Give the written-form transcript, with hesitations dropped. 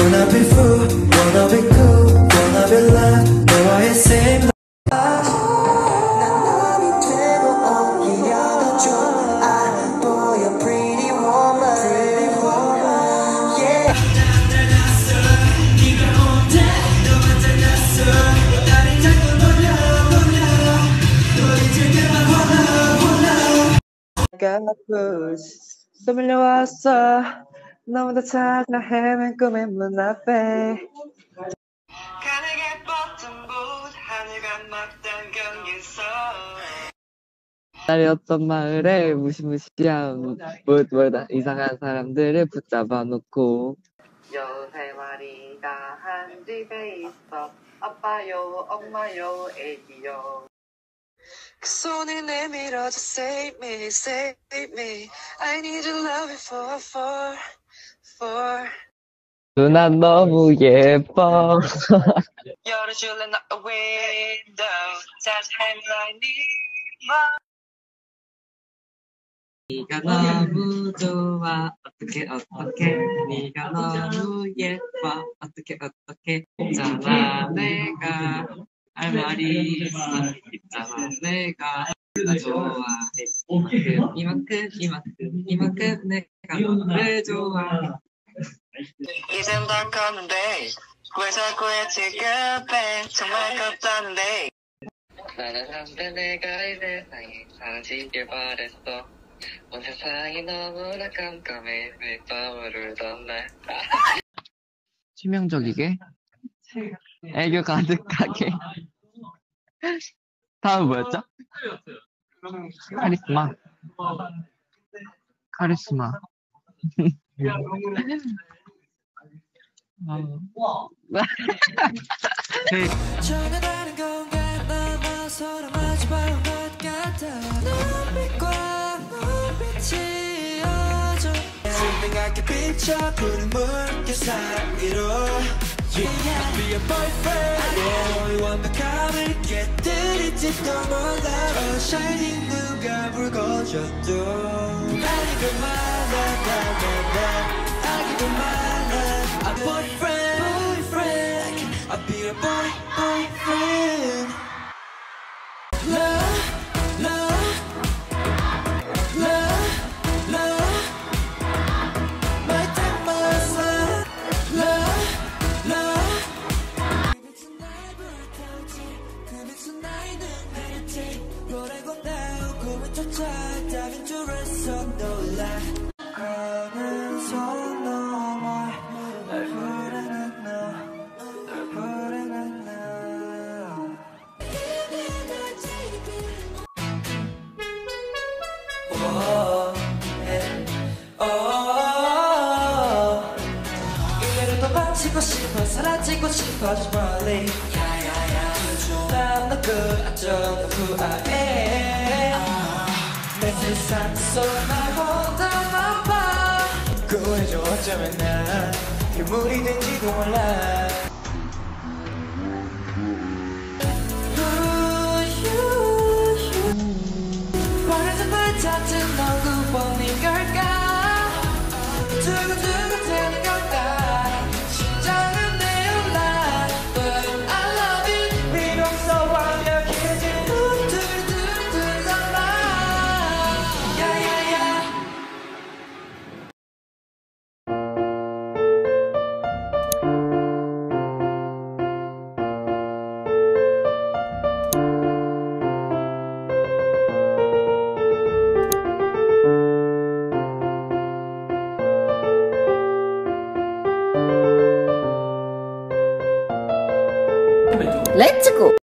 Wanna be full, wanna be cool, wanna be loved 너와의 same 떠밀려왔어 너무나 차가 헤맨 꿈의 문 앞에 가늘게 뻗은 붓 하늘과 막던 경계선 딸이 어떤 마을에 무시무시한 뭐다 이상한 사람들을 붙잡아 놓고 여 세 마리가 한 집에 있어 아빠요 엄마요 애기요 그 손을 내밀어줘 save me save me I need your love for 누나 너무 예뻐 열어줄래 not a window Touch hand I need more 네가 너무 좋아 어떻게 네가 너무 예뻐 어떻게 있잖아 내가 할 말이 있어 있잖아 내가 나 좋아해 이만큼 내가 너를 좋아해 이젠 다 컸는데 왜 자꾸 지급해 정말 컸다는데 나는 한때 내가 이 세상에 사라지길 바랬어 온 세상이 너무나 깜깜해 왜 떠오르던 날 치명적이게 애교 가득하게 다음 뭐였죠? 카리스마 전해다는 공간 너와 서로 마주보는 것 같아 눈빛과 눈빛이 어져 생각해 비춰 푸른 물결 사이로 I'll be your boyfriend 너의 완벽함을 깨뜨릴지도 몰라 Oh shining 누가 붉어져도 I give you my love I give you my love I'm boyfriend I'll be your boyfriend Love My time, my son Love tonight 불타오지 그 미친 나의 눈가렸지 보내고 나오고 멈춰져 답인 줄 알았어 놀라 가는 손 넘어 날 부르는 널 부르는 너 이대로 도망치고 싶어 사라지고 싶어 저 멀리 난 너 그 앞쪽 후아에 내 세상 속날 혼자만 봐 구해줘 어쩌면 난 괴물이 된지도 몰라 버려진 널 찾은 넌 구원인 걸까 두근두근 되는 걸까 심장은 내올라 But I love you 비로소 완벽해진 두근두근 널라 야야야 렛츠고!